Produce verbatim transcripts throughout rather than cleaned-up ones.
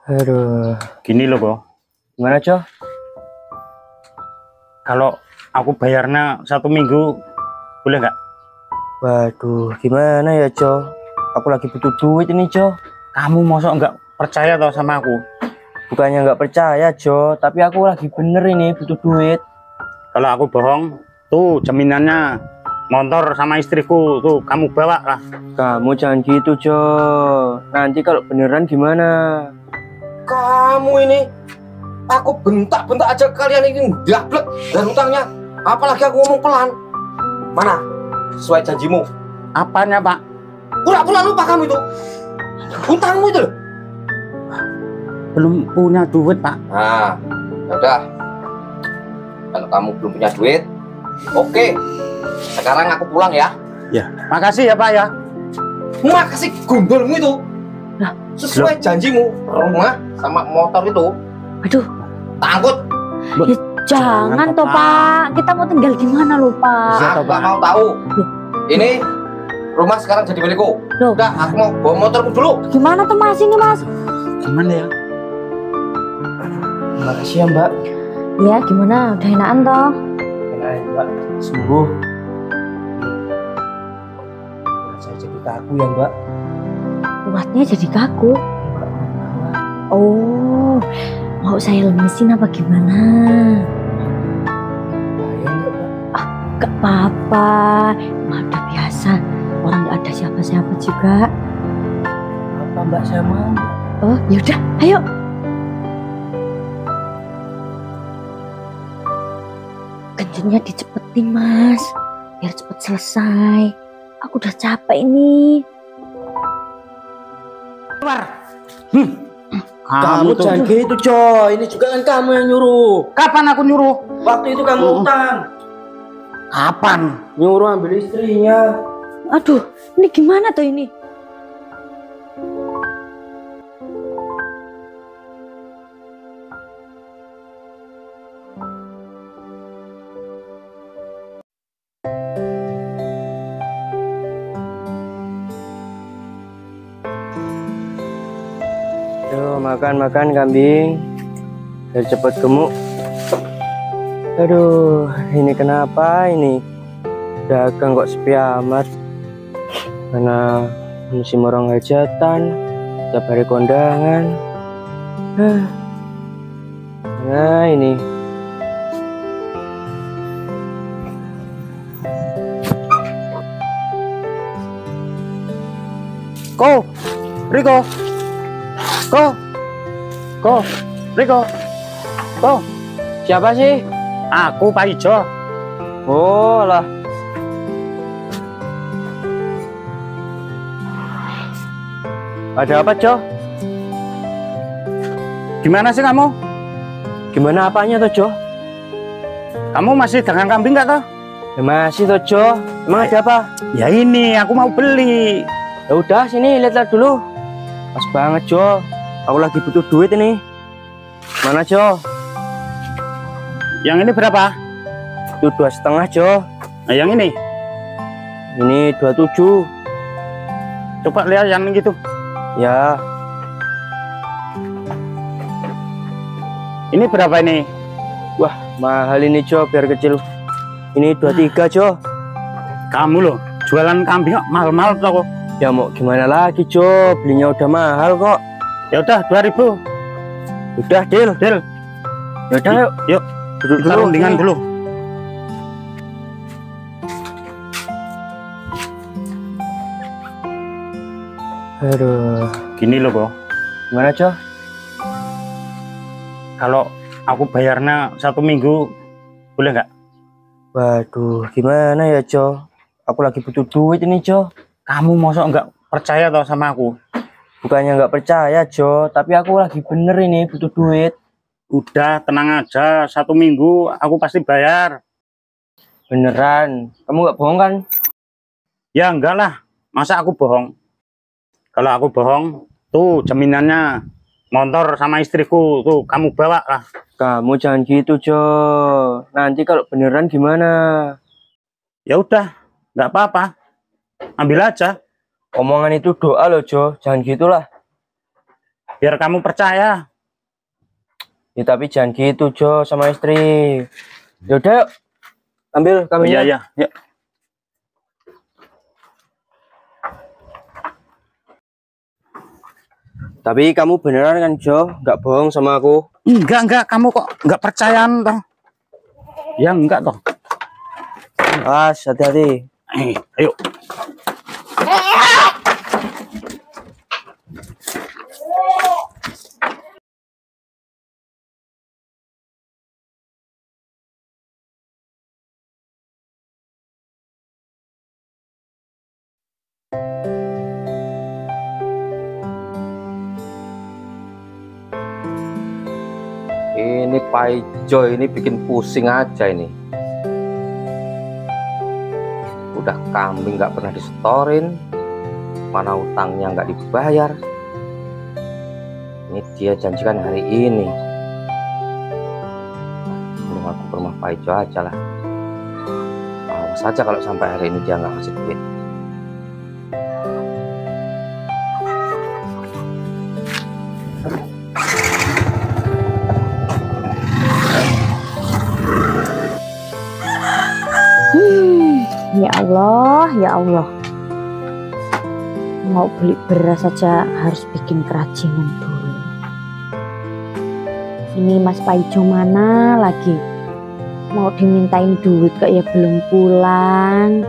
Aduh, Gini loh, kok. gimana, Jo? Kalau aku bayarnya satu minggu, boleh nggak? Waduh, gimana ya, Jo? Aku lagi butuh duit ini, Jo. Kamu mosok nggak percaya tau sama aku? Bukannya nggak percaya, Jo, tapi aku lagi bener ini butuh duit. Kalau aku bohong, tuh jaminannya motor sama istriku, tuh kamu bawa lah. Kamu jangan gitu, Jo. Nanti kalau beneran gimana? Kamu ini, aku bentak-bentak aja kalian ini gablek dan hutangnya. Apalagi aku ngomong pelan. Mana? Sesuai janjimu. Apanya, Pak? Pura-pura lupa kamu itu. Hutangmu itu loh. Belum punya duit, Pak. Nah, udah. Kalau kamu belum punya duit, oke. Sekarang aku pulang ya. Ya, makasih ya, Pak ya. Makasih gundulmu itu. Lah, sesuai janjimu, rumah sama motor itu aduh, tak angkut. ya, jangan toh Pak, kita mau tinggal di mana loh Pak? Aku nggak mau tahu. Ini rumah sekarang jadi milikku. Loh. Udah, aku mau bawa motorku dulu. Gimana tuh Mas ini Mas? Gimana ya? Makasih ya, Mbak. Ya gimana, udah enakan toh? Enak, Mbak. Sungguh. Saya jadi kaku ya, Mbak. Kuatnya jadi kaku. Oh, mau saya lemesin apa gimana? Bahaya nggak, Mbak? Ah, gak apa-apa, mah udah biasa. Orang gak ada siapa-siapa juga. Apa, Mbak, saya mau? Oh, yaudah, ayo. Kencingnya dicepetin Mas, biar cepet selesai. Aku udah capek ini. Hmm. Kamu, tuh- jangan gitu, Jo. Ini juga kan kamu yang nyuruh. Kapan aku nyuruh? Waktu itu kamu Oh. utang. Kapan? Nyuruh ambil istrinya. Aduh, ini gimana tuh ini? Aduh, makan-makan kambing. Biar cepet gemuk. Aduh, ini kenapa ini? Dagang kok sepi amat. Karena musim orang hajatan, tiap hari kondangan. Hah. Nah, ini. Ko, Riko, Ko, Ko, Riko, Ko. Siapa sih? Aku Pak Ijo. Oh lah. Ada apa, Jo? Gimana sih kamu? Gimana apanya toh, Jo? Kamu masih dagang kambing nggak toh? Ya masih toh, Jo. Emang ada apa? Ya ini, aku mau beli. Ya udah, sini lihat-lihat dulu. Pas banget, Jo. Aku lagi butuh duit ini. Mana, Jo? Yang ini berapa? Itu dua setengah, Jo. Nah, yang ini. Ini dua tujuh. Coba lihat yang gitu. Ya, Ini berapa ini? wah mahal ini, Jo. Biar kecil. Ini dua tiga, Jo. Kamu loh, jualan kambing kok mahal-mahal toh. Ya mau gimana lagi, Jo? Belinya udah mahal kok. Ya udah dua ribu. Udah, deal. Deal. Ya udah, yuk. Yuk, Duduk kita dulu. rundingan sini. dulu. Aduh, Gini loh, kok. gimana, Jo? Kalau aku bayarnya satu minggu, boleh nggak? Waduh, gimana ya, Jo? Aku lagi butuh duit ini, Jo. Kamu mosok nggak percaya tau sama aku? Bukannya nggak percaya, Jo, tapi aku lagi bener ini butuh duit. Udah, tenang aja. Satu minggu aku pasti bayar. Beneran. Kamu nggak bohong kan? Ya enggak lah. Masa aku bohong? Kalau aku bohong, tuh jaminannya motor sama istriku, tuh kamu bawa lah. Kamu jangan gitu, Jo. Nanti kalau beneran gimana? Ya udah, nggak apa-apa. Ambil aja. Omongan itu doa loh, Jo. Jangan gitulah. biar kamu percaya. Ya tapi jangan gitu Jo sama istri. Yaudah yuk. Ambil Oh, kambingnya. iya, iya, ya. Tapi kamu beneran kan Jo? Nggak bohong sama aku? Enggak, enggak, kamu kok enggak percayaan toh? Ya enggak toh. As, hati-hati. Eh, ayo. Ini Paijo ini bikin pusing aja ini. Udah kambing nggak pernah disetorin, mana utangnya nggak dibayar. Ini dia janjikan hari ini. Mending aku ke rumah Paijo aja lah. Awas saja kalau sampai hari ini dia nggak ngasih duit. Ya Allah, ya Allah. Mau beli beras saja harus bikin kerajinan dulu. Ini Mas Paijo mana lagi? Mau dimintain duit kok ya belum pulang.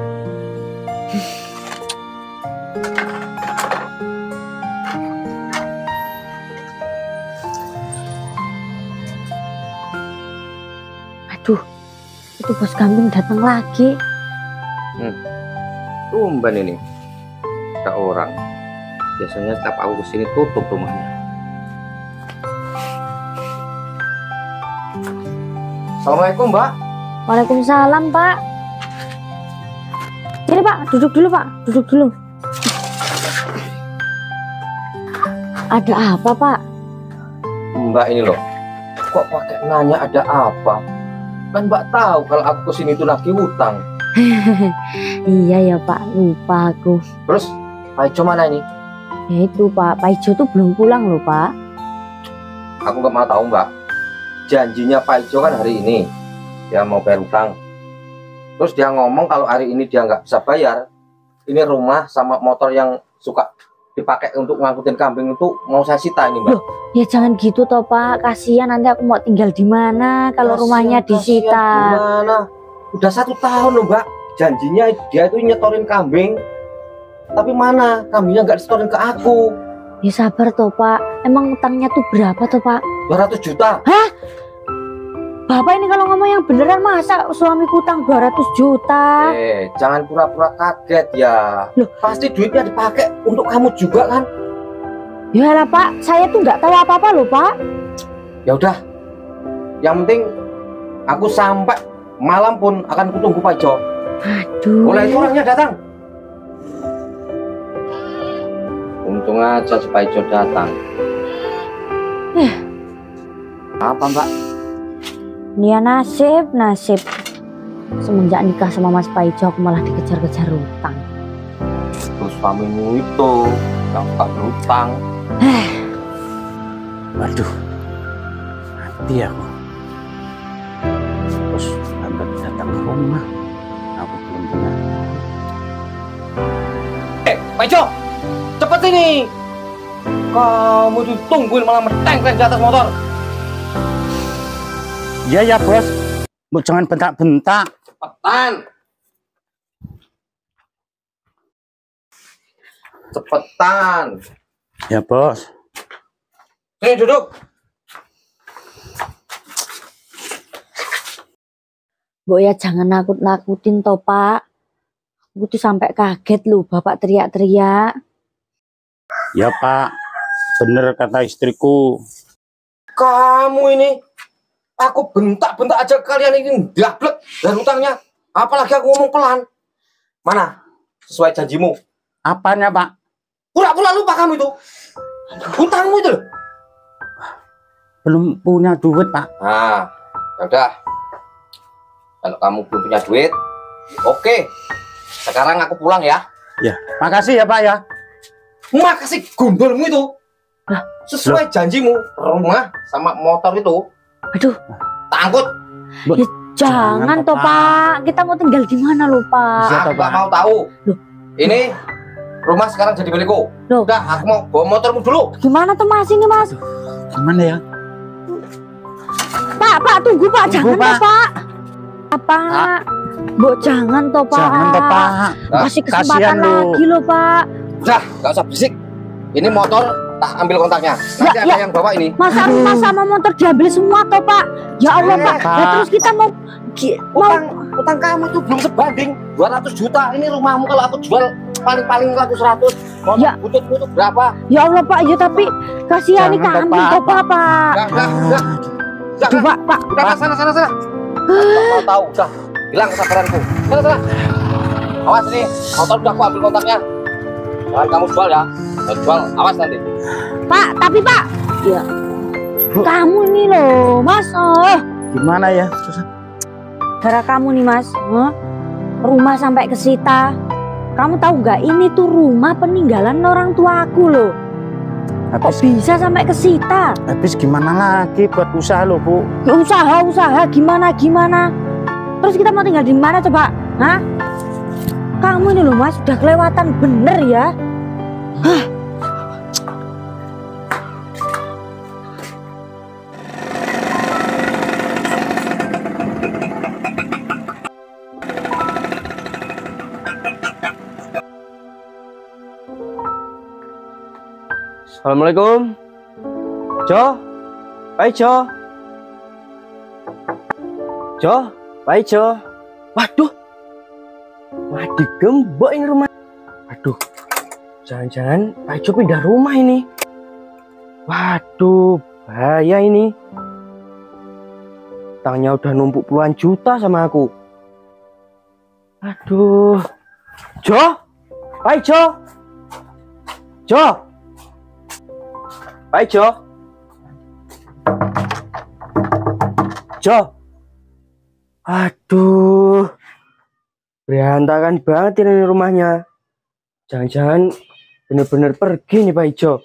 Aduh, itu bos kambing datang lagi. Tumben ini ada orang. Biasanya setiap aku kesini tutup rumahnya. Assalamualaikum Mbak. Waalaikumsalam Pak. Sini Pak, duduk dulu Pak, duduk dulu. Ada apa Pak? Mbak ini loh, kok pakai nanya ada apa? Kan Mbak tahu kalau aku kesini itu lagi utang. Iya ya Pak, lupa aku. Terus Paijo mana ini? Ya itu Pak, Paijo tuh belum pulang loh Pak. Aku nggak mau tahu Mbak. Janjinya Paijo kan hari ini dia mau bayar utang. Terus dia ngomong kalau hari ini dia nggak bisa bayar, ini rumah sama motor yang suka dipakai untuk ngangkutin kambing itu mau saya sita ini Mbak. Loh, ya jangan gitu toh Pak, kasihan nanti aku mau tinggal di mana kalau Kasian, rumahnya kasian disita. gimana? Udah satu tahun loh Mbak. Janjinya dia itu nyetorin kambing, tapi mana kambingnya nggak disetorin ke aku. Ya sabar toh Pak, emang utangnya tuh berapa toh Pak? dua ratus juta. Hah? Bapak ini kalau ngomong yang beneran, masa suamiku utang dua ratus juta? Eh, jangan pura-pura kaget ya. Loh, pasti duitnya dipakai untuk kamu juga kan? ya lah Pak, saya tuh nggak tahu apa-apa loh Pak. Ya udah, yang penting aku sampai malam pun akan kutunggu Paijo. Aduh. Boleh itu orangnya datang. Untung aja si Paijo datang. Eh. Apa Mbak? Ya nasib, nasib. Semenjak nikah sama Mas Paijo aku malah dikejar-kejar utang. Terus suamimu itu yang suka berutang. Eh, Waduh, mati aku. Terus agak datang ke rumah, aku belum dengar. Eh, Paijo, cepet sini. Kamu ditungguin malah meteng-teng di atas motor. Iya ya bos, Bu, jangan bentak-bentak. Cepetan. Cepetan. Ya bos. Sini duduk. Bu ya jangan nakut-nakutin toh Pak. Aku tuh sampai kaget loh Bapak teriak-teriak. Ya Pak, bener kata istriku. Kamu ini, aku bentak-bentak aja kalian ini dablek dan utangnya. Apalagi aku ngomong pelan. Mana? Sesuai janjimu. Apanya Pak? Pura-pura lupa kamu itu. Utangmu itu loh. Belum punya duit Pak. Nah, yaudah. Kalau kamu belum punya duit, oke. Sekarang aku pulang ya. Ya, makasih ya Pak ya. Makasih gondolmu itu. Lah, Sesuai janjimu, rumah sama motor itu Aduh, tak angkut. ya jangan toh Pak. Kita mau tinggal di mana loh Pak? Aku nggak mau tahu. Loh. Ini rumah sekarang jadi milikku. Loh. Udah, aku mau bawa motormu dulu. Gimana tuh Mas ini Mas? Gimana ya? Pak, Pak tunggu Pak, Tunggu, jangan Pak. toh Pak. Apa? Bu jangan toh Pak. Jangan toh Pak. Kasih Kasihan kesempatan lu. lagi loh Pak. Udah, nggak usah berisik. Ini motor tak ambil kontaknya. Nanti Ya, ada ya. yang bawa ini. Masa rumah sama motor diambil semua toh Pak? Ya Allah Eh, Pak. Pak. Nah, terus kita mau gi- mau Utang, utang kamu itu belum sebanding dua ratus juta. Ini rumahmu kalau aku jual paling-paling ratus ratus. Motor Ya. butut-butut berapa? ya Allah Pak, ya tapi kasihan nih Jangan toh, kambing Pak. toh Pak. Pak. Udah, udah, udah. Udah, Coba Pak. udah, udah, sana, sana, sana. Nggak mau tahu, udah. Hilang kesabaranku. Sana, sana. Awas ini, motor udah aku ambil kontaknya. Jangan kamu jual ya. Kalau jual, awas nanti. Pak, tapi Pak. Ya. Kamu nih loh, Mas. Oh, Gimana ya? Susah. gara kamu nih Mas. Huh? Rumah sampai kesita. Kamu tahu nggak ini tuh rumah peninggalan orang tuaku loh. Kok Habis, bisa sampai kesita? habis gimana lagi buat usaha lo, Bu? Ya, usaha, usaha gimana gimana? Terus kita mau tinggal di mana coba? Hah? Kamu ini loh Mas, sudah kelewatan bener ya. Assalamualaikum. Jo, Pak Jo. Jo, Pak Jo. Waduh, mati gembok ini rumah. Waduh, jangan-jangan Pak Jo pindah rumah ini. Waduh, bahaya ini. Utangnya udah numpuk puluhan juta sama aku. Aduh, Jo, Pak Jo. Jo. Pak Jo. Jo. Aduh. Berantakan banget ini rumahnya. Jangan-jangan bener-bener pergi nih Pak Jo.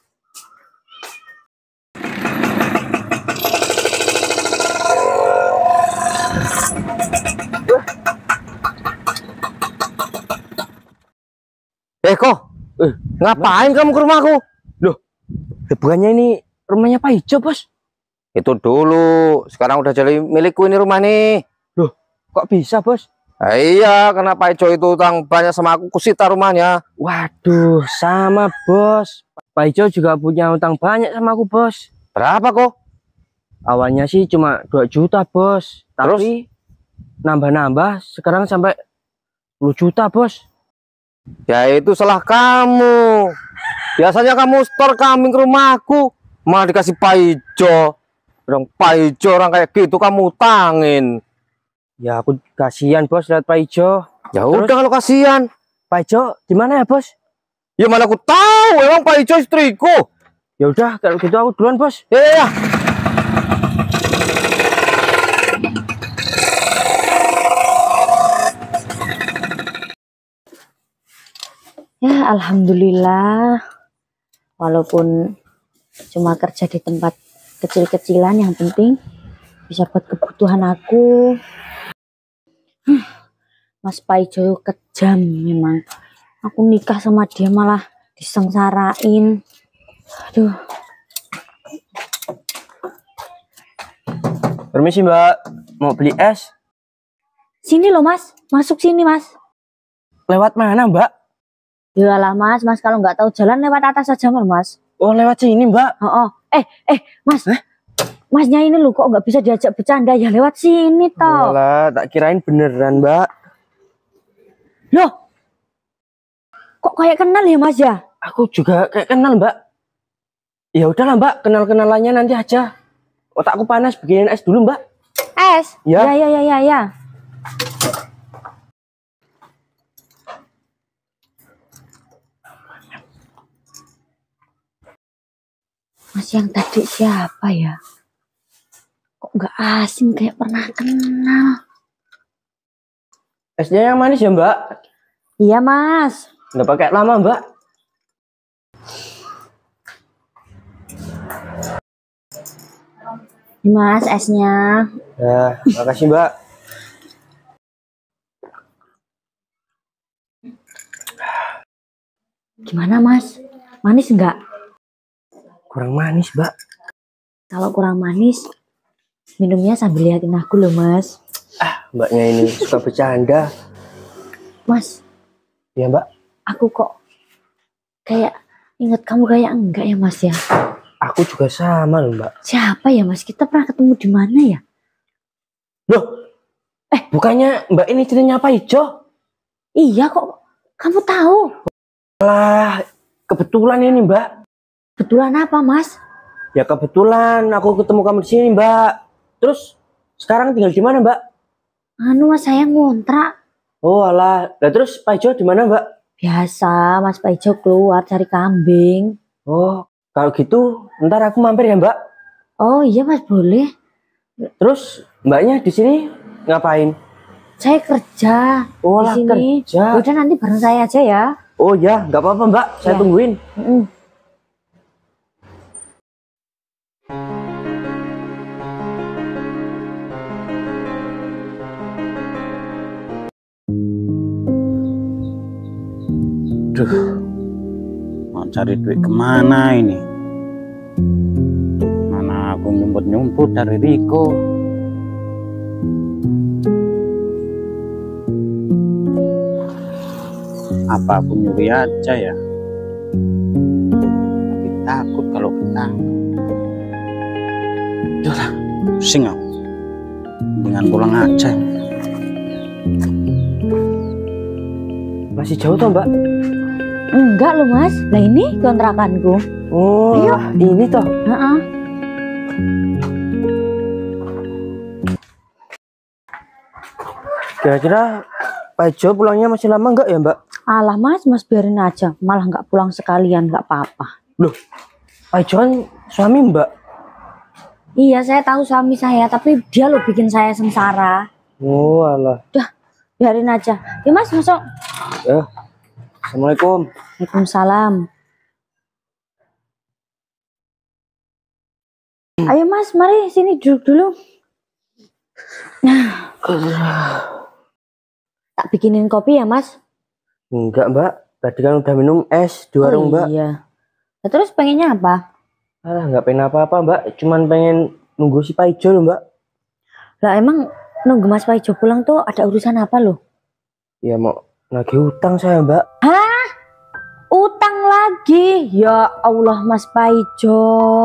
Eh, kok? Eh, Ngapain kamu ke rumahku? bukannya ini rumahnya Pak Ijo, Bos? Itu dulu. Sekarang udah jadi milikku ini rumah nih. Kok bisa, Bos? Nah, iya, karena Pak Ijo itu utang banyak sama aku, kusita rumahnya. Waduh, sama, Bos. Pak Ijo juga punya utang banyak sama aku, Bos. Berapa kok? Awalnya sih cuma dua juta, Bos. Tapi nambah-nambah sekarang sampai sepuluh juta, Bos. Ya itu salah kamu. Biasanya kamu store kambing ke rumahku, malah dikasih Pak Ijo. Orang Pak Ijo orang kayak gitu kamu utangin. Ya aku kasihan, Bos, lihat Pak Ijo. Ya Terus? udah kalau kasihan. Pak Ijo di mana ya, Bos? Ya mana aku tahu, emang Pak Ijo istriku. Ya udah, kalau gitu aku duluan, Bos. Ya, ya, ya. Ya alhamdulillah. Walaupun cuma kerja di tempat kecil-kecilan, yang penting bisa buat kebutuhan aku. Hmm, Mas Paijo kejam memang. Aku nikah sama dia malah disengsarain. Aduh. Permisi, Mbak. Mau beli es? Sini loh Mas, masuk sini Mas. Lewat mana, Mbak? Yalah Mas, Mas kalau nggak tahu jalan lewat atas aja Mas. Oh, lewat sini, Mbak. Oh, oh. Eh, eh, Mas. Masnya ini loh kok nggak bisa diajak bercanda, ya lewat sini toh. Walah, tak kirain beneran, Mbak. Loh. Kok kayak kenal ya Mas ya? Aku juga kayak kenal, Mbak. Ya udahlah, Mbak, kenal-kenalannya nanti aja. Otakku panas, bikinin es dulu, Mbak. Es? Ya. Ya, ya, ya, ya, ya. Mas yang tadi siapa ya? Kok nggak asing, kayak pernah kenal. Esnya yang manis ya, Mbak? Iya Mas. Nggak pakai lama, Mbak. Mas, esnya. Ya, makasih Mbak. Gimana Mas? Manis enggak? Kurang manis Mbak. Kalau kurang manis, minumnya sambil liatin aku loh Mas. Ah, Mbaknya ini suka bercanda. Mas, Ya Mbak, aku kok kayak inget kamu kayak enggak ya Mas ya? aku juga sama loh Mbak. Siapa ya Mas? Kita pernah ketemu di mana ya? Loh, eh bukannya Mbak ini istrinya Pak Ijo? Iya kok, kamu tahu? Lah, kebetulan ini Mbak. Betulan apa Mas? Ya kebetulan aku ketemu kamu di sini Mbak. Terus sekarang tinggal di mana Mbak? Anu Mas, saya ngontrak. Oh alah, lah terus Pak Ijo di mana Mbak? Biasa Mas Paijo keluar cari kambing. Oh, kalau gitu ntar aku mampir ya Mbak. Oh iya Mas, boleh. Terus Mbaknya di sini ngapain? Saya kerja Oh di lah sini. kerja. Udah nanti bareng saya aja ya. Oh ya, nggak apa-apa Mbak, saya Ya. tungguin. Mm. Duh, mau cari duit kemana ini? Mana aku nyumput-nyumput dari Riko. Apa aku nyuri aja ya? Tapi takut kalau ketangkep. Udah lah, pusing aku. Dengan pulang aja. Masih jauh toh Mbak? Enggak loh Mas. Lah ini kontrakanku. Oh, Ayo. lah, ini toh. Heeh. Kira-kira Pak Ijo pulangnya masih lama nggak ya Mbak? Alah Mas, Mas biarin aja. Malah nggak pulang sekalian, nggak apa-apa. Loh, Pak Ijo kan suami Mbak. Iya, saya tahu suami saya, tapi dia loh bikin saya sengsara. Oh alah. Biarin aja. Ya Mas, masuk. Ya. Assalamualaikum. Waalaikumsalam. Ayo Mas, mari sini duduk dulu. Nah, tak bikinin kopi ya Mas. Enggak Mbak, tadi kan udah minum es di warung Oh, Mbak. iya. Nah, terus pengennya apa? Alah, nggak pengen apa-apa Mbak, cuman pengen nunggu si Pak Ijo loh Mbak. Lah emang nunggu Mas Paijo pulang tuh ada urusan apa loh? Ya mau nagih utang saya Mbak. Utang lagi. Ya Allah Mas Paijo.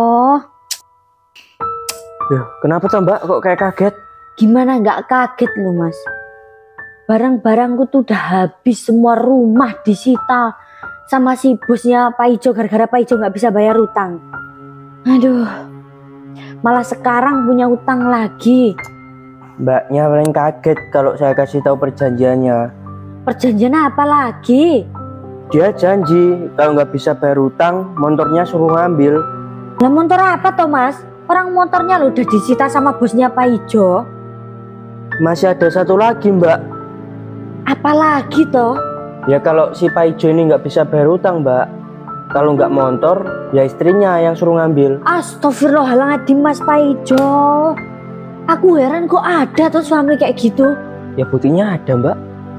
Loh, kenapa tuh Mbak kok kayak kaget? Gimana nggak kaget loh Mas? Barang-barangku tuh udah habis, semua rumah disita sama si bosnya Paijo gara-gara Paijo nggak bisa bayar utang. Aduh, malah sekarang punya utang lagi. Mbaknya paling kaget kalau saya kasih tahu perjanjiannya. Perjanjian apa lagi? Dia janji kalau nggak bisa bayar utang, motornya suruh ngambil. Lah motor apa toh Mas? Orang motornya lo udah disita sama bosnya Paijo. Masih ada satu lagi Mbak. Apalagi toh? Ya kalau si Pak Ijo ini nggak bisa bayar utang Mbak, kalau nggak motor ya istrinya yang suruh ngambil. Astagfirullahaladzim Mas Paijo. Aku heran kok ada tuh suami kayak gitu. Ya buktinya ada Mbak.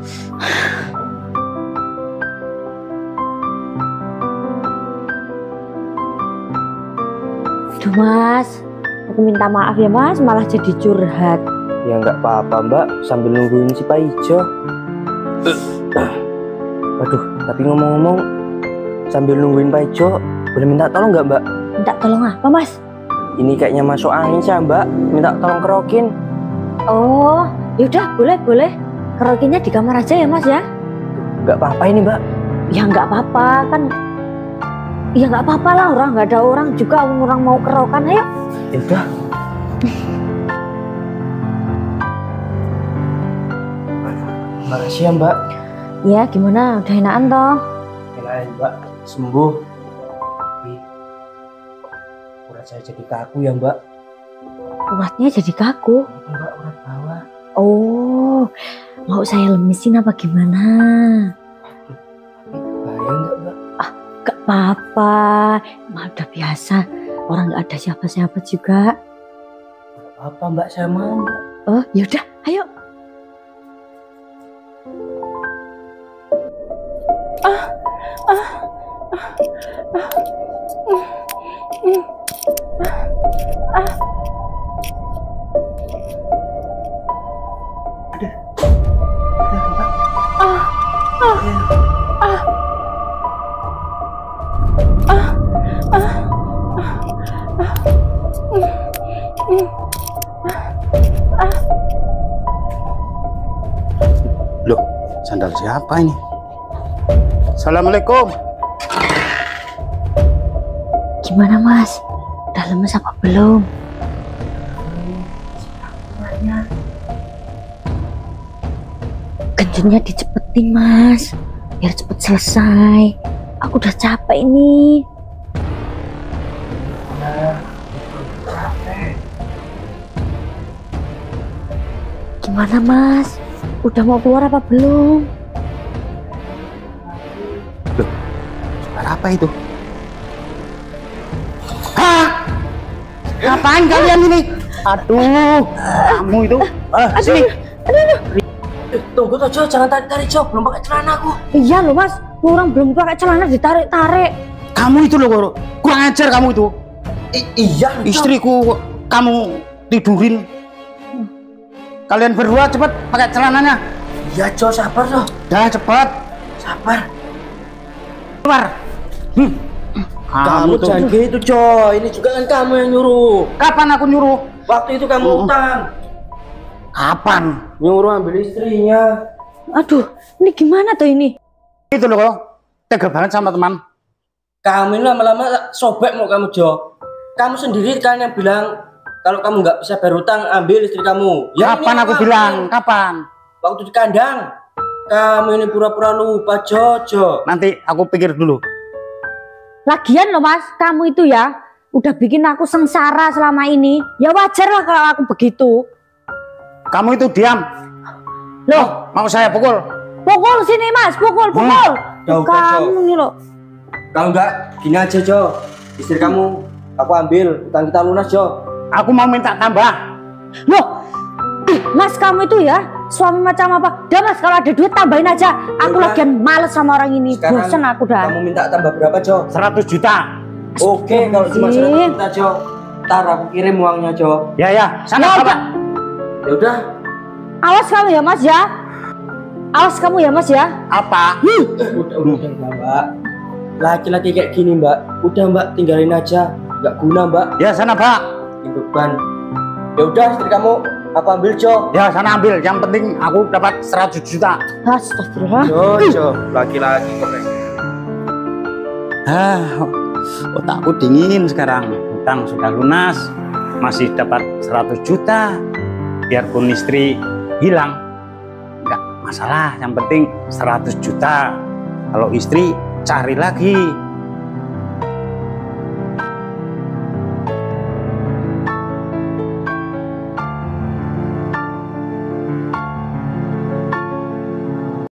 Duh Mas, aku minta maaf ya Mas, malah jadi curhat. Ya nggak apa-apa Mbak, sambil nungguin si Pak Ijo. Waduh, tapi ngomong-ngomong, sambil nungguin Pak Ijo, boleh minta tolong nggak Mbak? Minta tolong apa Mas? Ini kayaknya masuk angin saya Mbak, minta tolong kerokin. Oh, yaudah boleh boleh. Kerokinnya di kamar aja ya Mas ya? Nggak apa-apa ini Mbak. Ya nggak apa-apa kan. Ya nggak apa-apa lah, orang nggak ada orang juga, orang mau kerokan, ayo. Ya udah. Makasih ya Mbak. Ya gimana, udah enakan toh? Enakan Mbak, sembuh. Tapi urat saya jadi kaku ya Mbak. Uratnya jadi kaku. Mbak, urat bawah. Oh, mau saya lemisin apa gimana? Bahaya nggak Mbak? Gak apa-apa, mah udah biasa. Orang nggak ada siapa-siapa juga. Apa Mbak saya mau? Mbak? Oh, yaudah, ayo. Ah, ah, ah, ah, mm, mm, ah, ah. Udah, Mbak. Ah, ah, Ya. ah, ah, ah, ah, ah, mm, mm, ah, ah. Loh, sandal siapa ini? Assalamualaikum. Gimana Mas? Udah lemes apa belum? Genjotnya dicepetin Mas, biar cepet selesai. Aku udah capek ini. Gimana Mas? Udah mau keluar apa belum? Suara apa itu? Hah? Ngapain kalian ini? Aduh, kamu itu. Ah, sini. Eh, tunggu toh Jo, jangan tarik-tarik Jo, belum pakai celana aku. Iya loh Mas, orang belum pakai celana ditarik-tarik. Kamu itu loh, Goro. Kurang ajar kamu itu. I iya loh, Jo. Istriku kamu tidurin. Kalian berdua cepat pakai celananya. Iya Jo, sabar Jo. Dah cepat. Sabar. Keluar. Hmm. Kamu tuh. jangan gitu Jo, ini juga kan kamu yang nyuruh. Kapan aku nyuruh? Waktu itu kamu Oh. utang. Kapan? Nyuruh ambil istrinya. Aduh, ini gimana tuh ini? Itu loh, Goro. Tega banget sama teman. Kamu ini lama-lama sobek mau kamu Jo. Kamu sendiri kan yang bilang kalau kamu nggak bisa bayar utang ambil istri kamu. Ya, Kapan ini aku apa? bilang? Kapan? Waktu di kandang. Kamu ini pura-pura lupa Jo, Jo. Nanti aku pikir dulu. Lagian loh Mas, kamu itu ya udah bikin aku sengsara selama ini. Ya wajar lah kalau aku begitu. Kamu itu diam. Loh, Mau saya pukul? pukul sini Mas, pukul, pukul. Jauh, Kamu jauh. nih loh. Kalau enggak, gini aja Jo. Istri kamu aku ambil, utang kita lunas Jo. Aku mau minta tambah. Loh, ih, Mas kamu itu ya suami macam apa? Udah Mas, kalau ada duit tambahin aja. Aku Udah. lagi males sama orang ini. Sekarang Bosen aku dah. Kamu minta tambah berapa Jo? seratus juta. Oke, kalau cuma seratus juta Jo, ntar aku kirim uangnya Jo. Ya ya, sana Ya, Bapak. Ya udah. Awas kamu ya Mas ya. Awas kamu ya Mas ya. Apa? Eh, udah, udah, udah, udah, Mbak. Laki-laki kayak gini Mbak, udah Mbak tinggalin aja, nggak guna Mbak. Ya sana, Pak. Ini beban. Ya udah, istri kamu aku ambil Jo. Ya sana ambil. Yang penting aku dapat seratus juta. Astagfirullah. Jo, Jo, laki-laki kok kayak. Ah, otakku dingin sekarang. Utang sudah lunas, masih dapat seratus juta. Biarpun istri hilang, nggak masalah. Yang penting seratus juta. Kalau istri cari lagi